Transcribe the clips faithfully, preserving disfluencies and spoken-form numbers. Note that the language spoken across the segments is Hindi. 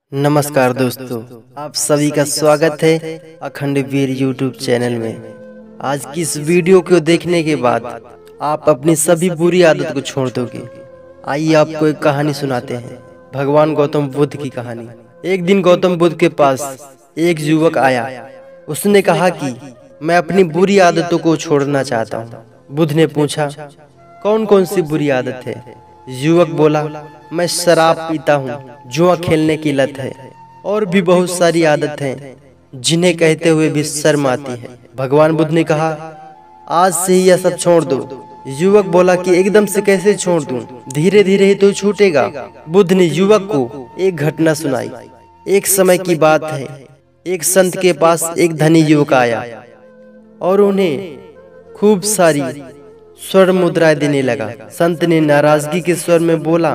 नमस्कार दोस्तों, आप सभी का स्वागत है अखंड वीर यूट्यूब चैनल में। आज की इस वीडियो को देखने के बाद आप अपनी सभी बुरी आदत को छोड़ दोगे। आइए आपको एक कहानी सुनाते हैं, भगवान गौतम बुद्ध की कहानी। एक दिन गौतम बुद्ध के पास एक युवक आया। उसने कहा कि मैं अपनी बुरी आदतों को छोड़ना चाहता हूँ। बुद्ध ने पूछा, कौन कौन सी बुरी आदत है? युवक बोला, मैं शराब पीता हूँ, जुआ खेलने की लत है, और भी बहुत सारी आदत हैं जिन्हें कहते हुए भी शर्म आती है। भगवान बुद्ध ने कहा, आज से ही यह सब छोड़ दो। युवक बोला कि एकदम से कैसे छोड़ दूं? धीरे धीरे ही तो छूटेगा। बुद्ध ने युवक को एक घटना सुनाई। एक समय की बात है, एक संत के पास एक धनी युवक आया और उन्हें खूब सारी स्वर्ण मुद्राएं देने लगा। संत ने नाराजगी के स्वर में बोला,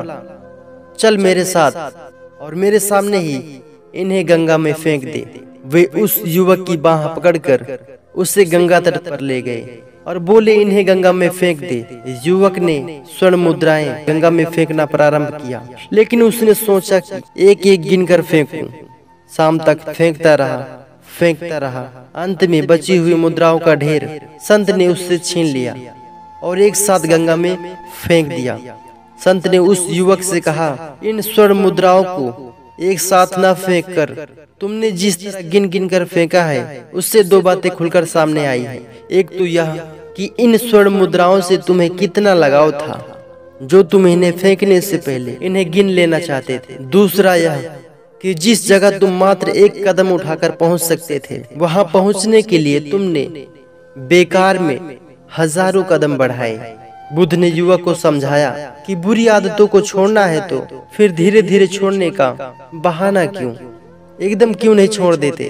चल मेरे साथ और मेरे सामने ही इन्हें गंगा में फेंक दे। वे उस युवक की बाह पकड़कर उसे गंगा तट पर ले गए और बोले, इन्हें गंगा में फेंक दे। युवक ने स्वर्ण मुद्राएं गंगा में फेंकना प्रारंभ किया, लेकिन उसने सोचा कि एक एक गिनकर फेंकूं। शाम तक फेंकता रहा फेंकता रहा अंत में बची हुई मुद्राओं का ढेर संत ने उससे छीन लिया और एक साथ गंगा में फेंक दिया। संत ने उस युवक से कहा, इन स्वर्ण मुद्राओं को एक साथ न फेंक कर तुमने जिस तरह गिन गिन कर फेंका है, उससे दो बातें खुलकर सामने आई हैं। एक तो यह कि इन स्वर्ण मुद्राओं से तुम्हें कितना लगाव था, जो तुम इन्हें फेंकने से पहले इन्हें गिन लेना चाहते थे। दूसरा यह कि जिस जगह तुम मात्र एक कदम उठाकर पहुंच सकते थे, वहां पहुंचने के लिए तुमने बेकार में हजारों कदम बढ़ाए। बुद्ध ने युवक को समझाया कि बुरी आदतों को छोड़ना है तो फिर धीरे धीरे छोड़ने का बहाना क्यों, एकदम क्यों नहीं छोड़ देते?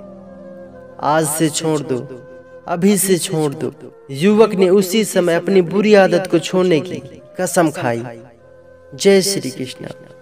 आज से छोड़ दो, अभी से छोड़ दो। युवक ने उसी समय अपनी बुरी आदत को छोड़ने की कसम खाई। जय श्री कृष्ण।